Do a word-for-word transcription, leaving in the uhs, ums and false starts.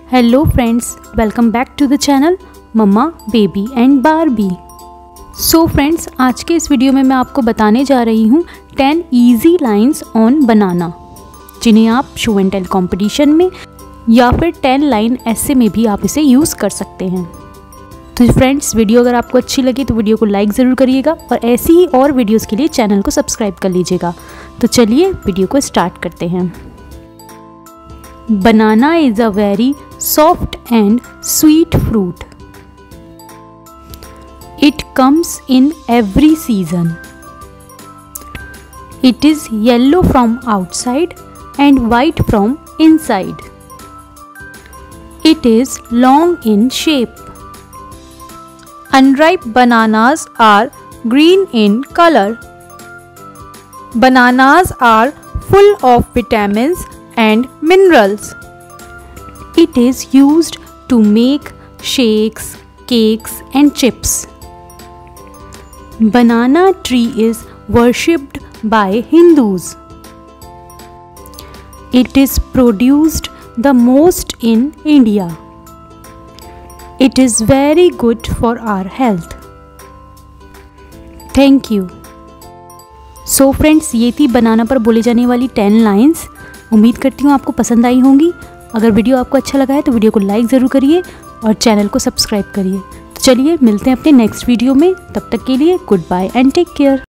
Hello friends, welcome back to the channel mamma baby and Barbie. So friends, आज के इस video में मैं आपको बताने जा रही हूँ ten easy lines on banana, जिन्हें आप शो एंड टेल कंपटीशन में या फिर टेन लाइन ऐसे में भी आप इसे यूज़ कर सकते हैं। तो फ्रेंड्स, वीडियो अगर आपको अच्छी लगी तो वीडियो को लाइक ज़रूर करिएगा और ऐसी ही और वीडियोस के लिए चैनल को सब्सक्राइब कर लीजिएगा। तो चलिए वीडियो को स्टार्ट करते हैं। Banana is a very soft and sweet fruit. It comes in every season. It is yellow from outside and white from inside. It is long in shape. Unripe bananas are green in color. Bananas are full of vitamins and minerals. It is used to make shakes, cakes and chips. Banana tree is worshipped by Hindus. It is produced the most in India. It is very good for our health. Thank you. So friends, ये थी बनाना पर बोले जाने वाली ten lines. उम्मीद करती हूँ आपको पसंद आई होंगी। अगर वीडियो आपको अच्छा लगा है तो वीडियो को लाइक ज़रूर करिए और चैनल को सब्सक्राइब करिए। तो चलिए मिलते हैं अपने नेक्स्ट वीडियो में। तब तक के लिए goodbye and take care.